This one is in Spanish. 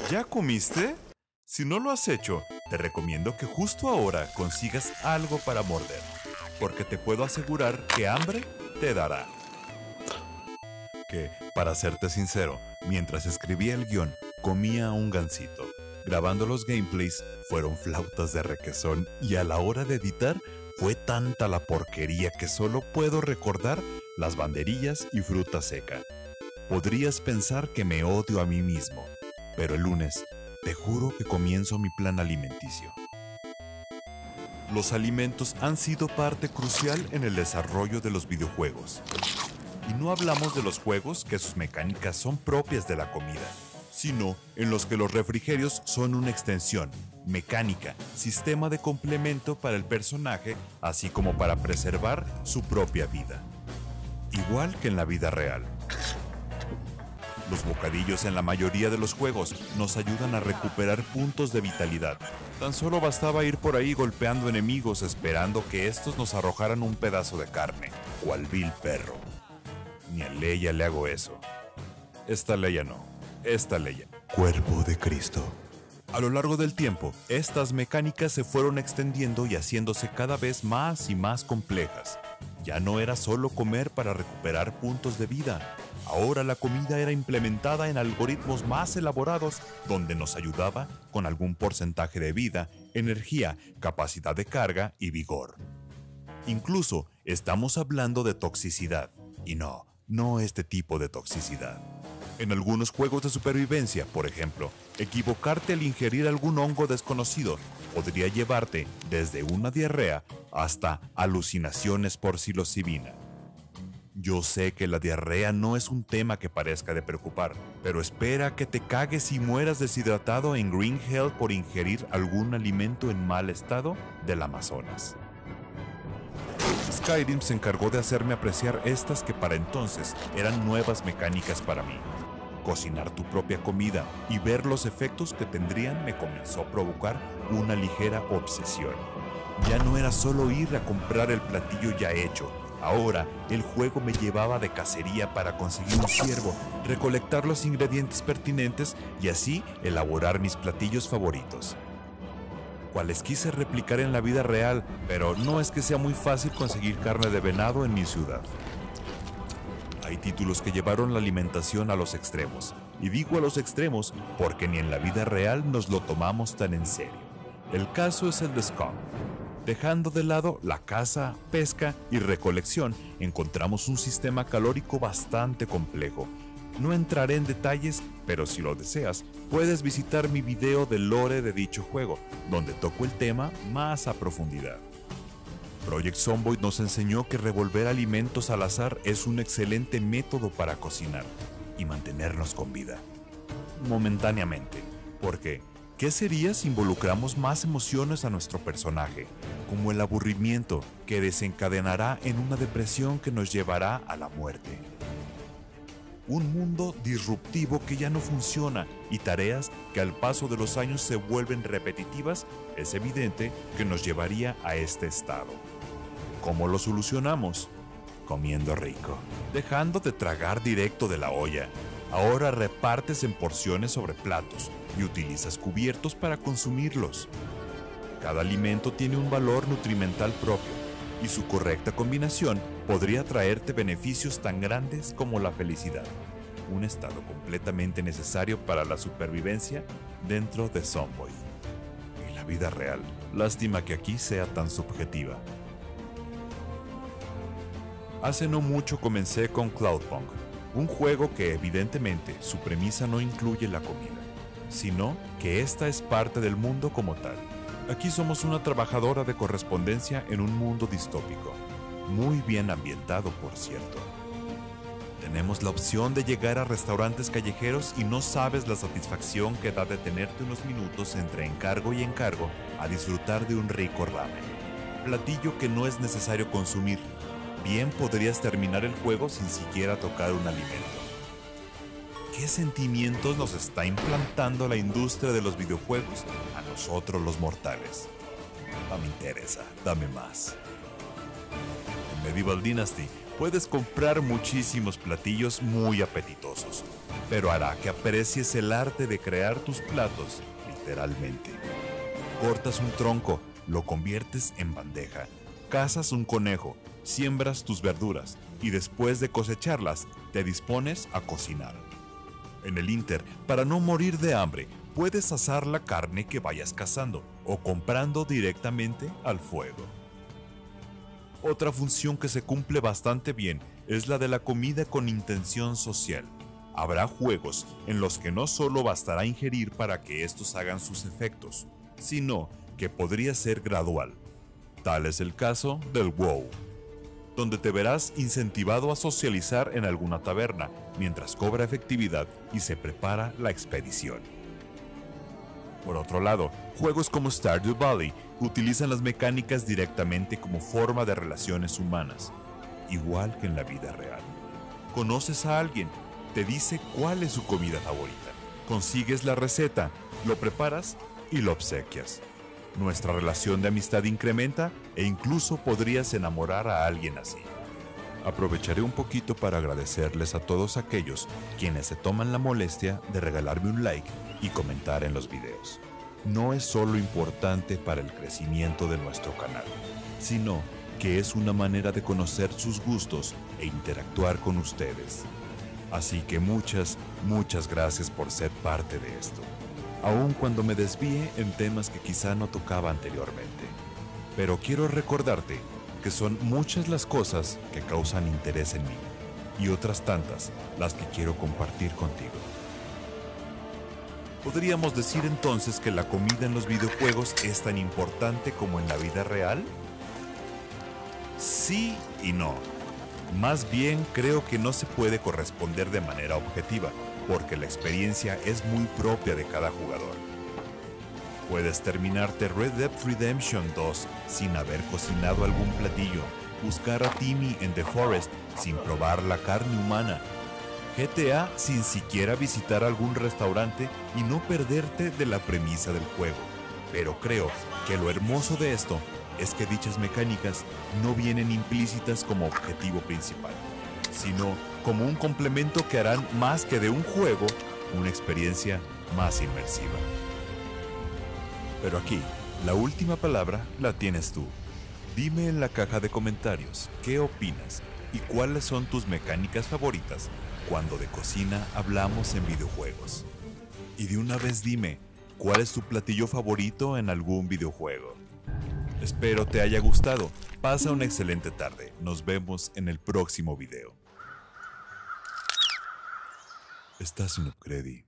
¿Ya comiste? Si no lo has hecho, te recomiendo que justo ahora consigas algo para morder, porque te puedo asegurar que hambre te dará. Que, para serte sincero, mientras escribía el guión, comía un gansito. Grabando los gameplays fueron flautas de requesón y a la hora de editar fue tanta la porquería que solo puedo recordar las banderillas y fruta seca. Podrías pensar que me odio a mí mismo, pero el lunes te juro que comienzo mi plan alimenticio. Los alimentos han sido parte crucial en el desarrollo de los videojuegos. Y no hablamos de los juegos que sus mecánicas son propias de la comida, sino en los que los refrigerios son una extensión, mecánica, sistema de complemento para el personaje, así como para preservar su propia vida. Igual que en la vida real. Los bocadillos en la mayoría de los juegos nos ayudan a recuperar puntos de vitalidad. Tan solo bastaba ir por ahí golpeando enemigos esperando que estos nos arrojaran un pedazo de carne, cual vil perro. Ni a Leia le hago eso. Esta Leia no. Esta Leia. Cuerpo de Cristo. A lo largo del tiempo, estas mecánicas se fueron extendiendo y haciéndose cada vez más y más complejas. Ya no era solo comer para recuperar puntos de vida. Ahora la comida era implementada en algoritmos más elaborados donde nos ayudaba con algún porcentaje de vida, energía, capacidad de carga y vigor. Incluso estamos hablando de toxicidad. Y no este tipo de toxicidad. En algunos juegos de supervivencia, por ejemplo, equivocarte al ingerir algún hongo desconocido podría llevarte desde una diarrea hasta alucinaciones por psilocibina. Yo sé que la diarrea no es un tema que parezca de preocupar, pero espera que te cagues y mueras deshidratado en Green Hell por ingerir algún alimento en mal estado del Amazonas. Skyrim se encargó de hacerme apreciar estas que para entonces eran nuevas mecánicas para mí. Cocinar tu propia comida y ver los efectos que tendrían me comenzó a provocar una ligera obsesión. Ya no era solo ir a comprar el platillo ya hecho. Ahora, el juego me llevaba de cacería para conseguir un ciervo, recolectar los ingredientes pertinentes y así elaborar mis platillos favoritos. Cuales quise replicar en la vida real, pero no es que sea muy fácil conseguir carne de venado en mi ciudad. Hay títulos que llevaron la alimentación a los extremos, y digo a los extremos porque ni en la vida real nos lo tomamos tan en serio. El caso es el de Scum. Dejando de lado la caza, pesca y recolección, encontramos un sistema calórico bastante complejo. No entraré en detalles, pero si lo deseas, puedes visitar mi video del lore de dicho juego, donde toco el tema más a profundidad. Project Zomboid nos enseñó que revolver alimentos al azar es un excelente método para cocinar y mantenernos con vida. Momentáneamente, porque ¿qué sería si involucramos más emociones a nuestro personaje, como el aburrimiento que desencadenará en una depresión que nos llevará a la muerte? Un mundo disruptivo que ya no funciona y tareas que al paso de los años se vuelven repetitivas, es evidente que nos llevaría a este estado. ¿Cómo lo solucionamos? Comiendo rico, dejando de tragar directo de la olla. Ahora repartes en porciones sobre platos y utilizas cubiertos para consumirlos. Cada alimento tiene un valor nutrimental propio y su correcta combinación podría traerte beneficios tan grandes como la felicidad, un estado completamente necesario para la supervivencia dentro de Zomboid. Y la vida real, lástima que aquí sea tan subjetiva. Hace no mucho comencé con Cloudpunk, un juego que evidentemente su premisa no incluye la comida, sino que esta es parte del mundo como tal. Aquí somos una trabajadora de correspondencia en un mundo distópico, muy bien ambientado por cierto. Tenemos la opción de llegar a restaurantes callejeros y no sabes la satisfacción que da detenerte unos minutos entre encargo y encargo a disfrutar de un rico ramen. Platillo que no es necesario consumir. Bien podrías terminar el juego sin siquiera tocar un alimento. ¿Qué sentimientos nos está implantando la industria de los videojuegos a nosotros los mortales? No me interesa, dame más. En Medieval Dynasty puedes comprar muchísimos platillos muy apetitosos, pero hará que aprecies el arte de crear tus platos, literalmente. Cortas un tronco, lo conviertes en bandeja, cazas un conejo, siembras tus verduras y después de cosecharlas, te dispones a cocinar. En el Inter, para no morir de hambre, puedes asar la carne que vayas cazando o comprando directamente al fuego. Otra función que se cumple bastante bien es la de la comida con intención social. Habrá juegos en los que no solo bastará ingerir para que estos hagan sus efectos, sino que podría ser gradual. Tal es el caso del WoW, donde te verás incentivado a socializar en alguna taberna mientras cobra efectividad y se prepara la expedición. Por otro lado, juegos como Stardew Valley utilizan las mecánicas directamente como forma de relaciones humanas, igual que en la vida real. Conoces a alguien, te dice cuál es su comida favorita, consigues la receta, lo preparas y lo obsequias. Nuestra relación de amistad incrementa e incluso podrías enamorar a alguien así. Aprovecharé un poquito para agradecerles a todos aquellos quienes se toman la molestia de regalarme un like y comentar en los videos. No es solo importante para el crecimiento de nuestro canal, sino que es una manera de conocer sus gustos e interactuar con ustedes. Así que muchas gracias por ser parte de esto, aun cuando me desvíe en temas que quizá no tocaba anteriormente. Pero quiero recordarte que son muchas las cosas que causan interés en mí y otras tantas las que quiero compartir contigo. ¿Podríamos decir entonces que la comida en los videojuegos es tan importante como en la vida real? Sí y no. Más bien creo que no se puede corresponder de manera objetiva, porque la experiencia es muy propia de cada jugador. Puedes terminarte Red Dead Redemption 2 sin haber cocinado algún platillo, buscar a Timmy en The Forest sin probar la carne humana, GTA sin siquiera visitar algún restaurante y no perderte de la premisa del juego. Pero creo que lo hermoso de esto es que dichas mecánicas no vienen implícitas como objetivo principal, sino como un complemento que harán más que de un juego una experiencia más inmersiva. Pero aquí, la última palabra la tienes tú. Dime en la caja de comentarios qué opinas y cuáles son tus mecánicas favoritas cuando de cocina hablamos en videojuegos. Y de una vez dime, ¿cuál es tu platillo favorito en algún videojuego? Espero te haya gustado. Pasa una excelente tarde. Nos vemos en el próximo video. Estás un upgrade.